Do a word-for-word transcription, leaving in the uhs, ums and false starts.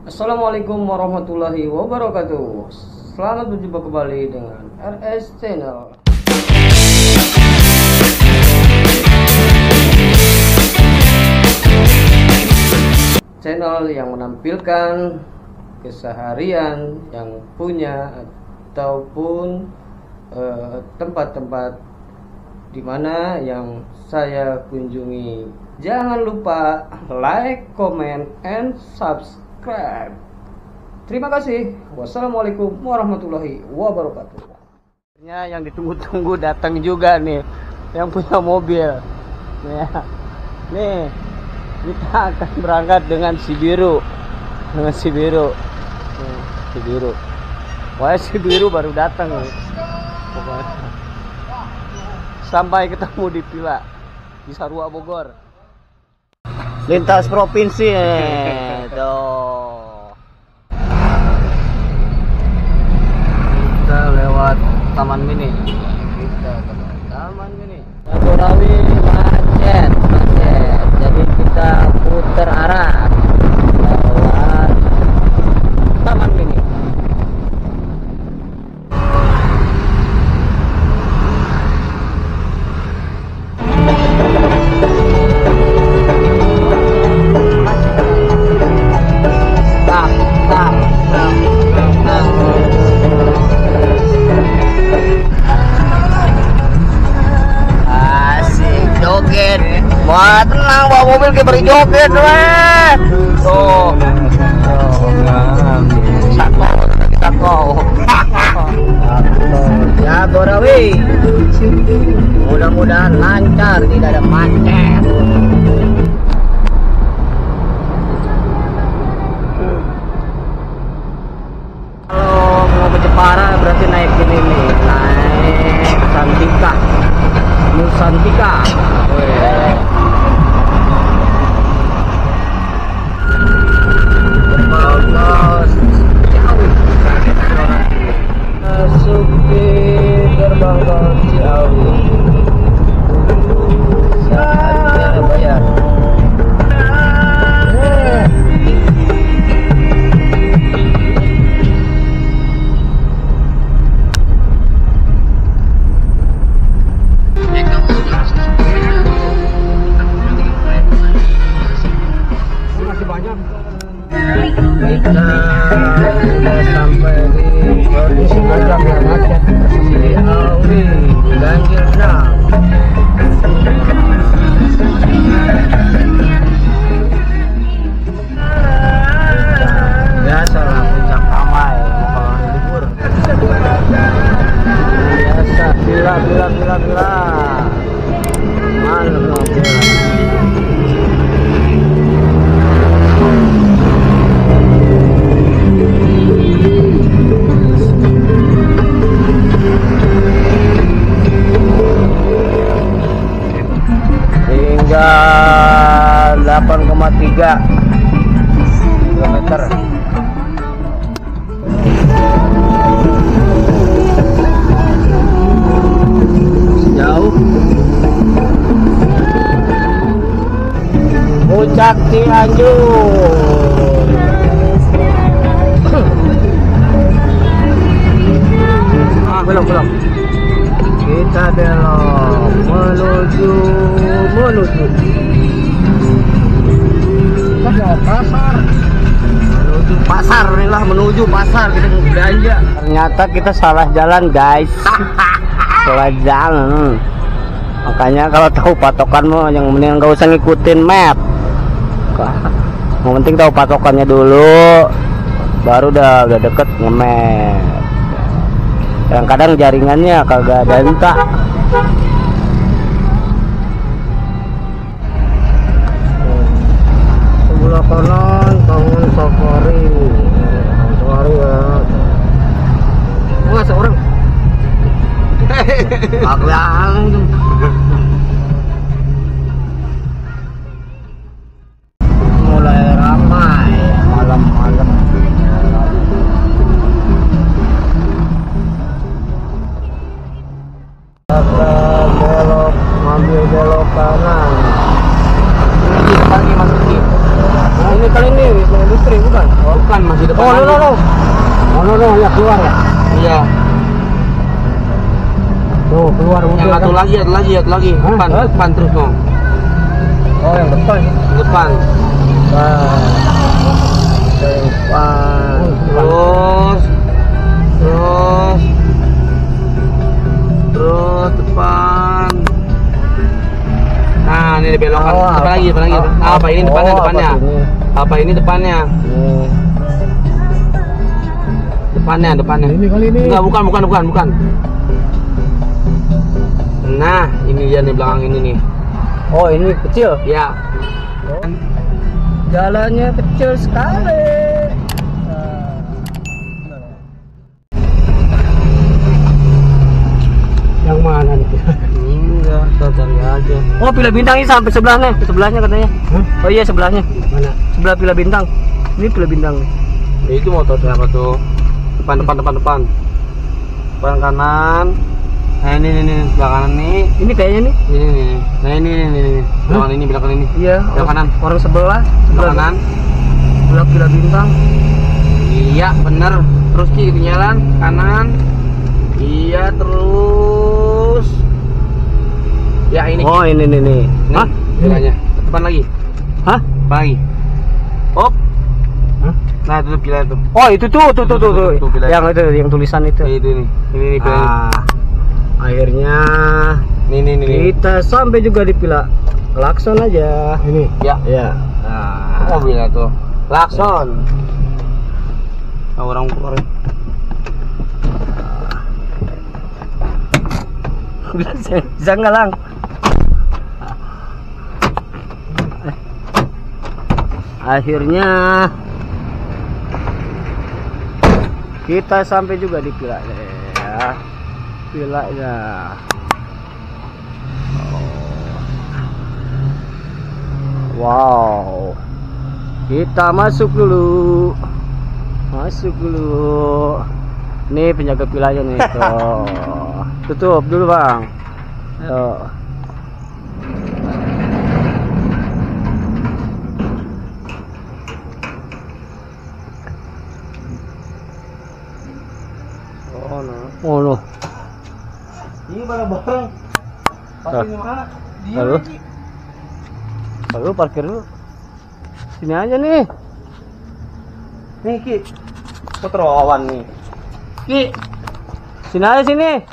Assalamualaikum warahmatullahi wabarakatuh. Selamat berjumpa kembali dengan R S Channel. Channel yang menampilkan keseharian yang punya ataupun tempat-tempat uh, di mana yang saya kunjungi. Jangan lupa like, comment, and subscribe. Terima kasih. Wassalamualaikum warahmatullahi wabarakatuh. Yang ditunggu-tunggu datang juga nih, yang punya mobil. Nih, nih kita akan berangkat dengan si biru, dengan si biru, nih, si biru. Wah, si biru baru datang nih. Sampai ketemu di Pila, di Sarua Bogor. Lintas provinsi tuh. Kita lewat Taman Mini. Kita lewat Taman Mini. Jagorawi macet, macet. Jadi kita putar arah lewat Taman Mini. Wah, tenang, bawa mobil kayak beri joget weh. Tuh. Satu, satu. Jagorawi. Mudah-mudahan lancar, tidak ada macet. Kalau mau ke Jepara berarti naik ini nih, naik Santika. Nusantika. Masuk di gerbang tol Ciawi. Saatnya bayar. Kita sudah sampai di kondisi gerbang yang macet Ciawi, ganjil genap. Biasalah puncak ramai kalau libur. Biasa, bila bila bila bila. Mana bila? delapan koma tiga kilometer. Jauh. Puncak Cianjur. Ah, belum belum. Kita belok menuju menuju pasar, menuju pasar inilah menuju pasar kita mau belanja. Ternyata kita salah jalan guys, salah jalan. Makanya kalau tahu patokanmu yang mending nggak usah ngikutin map. Yang penting tahu patokannya dulu, baru udah udah deket nge-map. Kadang-kadang jaringannya kagak ada entah. Sebelah kanan Taman Safari. Safari ya. Wah, seorang. Agak mulai ramai malam-malam. Belok, ambil belok kanan. Ini kali ini masuk ini. Ini kali ini industri bukan? Oh. Bukan, masih depan. Oh, no, no, no. Oh, no, no, ya keluar ya. Iya. Tuh, keluar mobil. Yang satu kan? lagi, satu lagi, satu lagi. Hah? Depan, Hah? depan terus dong. Oh, yang depan. Depan. Nah. Depan. Terus. Terus. Terus depan. Nah, ini dibelokkan. Oh, apa lagi, apa lagi? Apa, apa ini depannya, oh, depannya? Apa, apa ini depannya? Hmm. Depannya, depannya. Ini kali ini. Enggak, bukan, bukan, bukan, bukan. Nah, ini dia nih belakang ini nih. Oh, ini kecil? Ya. Oh. Jalannya kecil sekali. Yang mana nih? Enggak, kita cari aja. Oh, Villa Bintang ini sampai sebelahnya, sebelahnya katanya. Huh? Oh iya, sebelahnya. Mana? Sebelah Villa Bintang. Ini Villa Bintang. Ya, itu motor siapa tuh? Depan, depan, depan, depan. Depan kanan. Nah, ini, ini, ini, sebelah kanan nih. Ini kayaknya nih. Ini, ini, ini. Nah, ini, ini, ini, ini. Belakang ini, belakang ini. Iya. Belakang kanan. Orang sebelah. Sebelah kanan. Sebelah Villa Bintang. Iya, bener. Terus Ci, jalan kanan. Iya, terus. Ya, ini. Oh, ini, ini, ini. Hah? Bilanya. Depan lagi. Hah? Depan lagi. Hop. Hah? Nah, itu pila itu. Oh, itu tuh, tuh, tuh, tuh, tuh. tuh, tuh yang itu, yang tulisan itu. Ini, itu nih. Ini nih pilanya. Ah, akhirnya nih, nih, nih. kita sampai juga di Villa. Klakson aja. Ini. Ya. Ya. Nah, mobilnya tuh. Klakson. Nah, orang keluar. Bisa nggak, Lang? Akhirnya kita sampai juga di villa ya, villanya. Wow, kita masuk dulu, masuk dulu. Nih penjaga villanya nih, tuh. Tutup dulu, Bang. Ayo. Oh no. Oh no. Ini barang-barang. Parkir mana? Lalu. Lalu parkir dulu. Sini aja nih. Nih, Ki. Peterawan nih. Ki. Sini aja sini.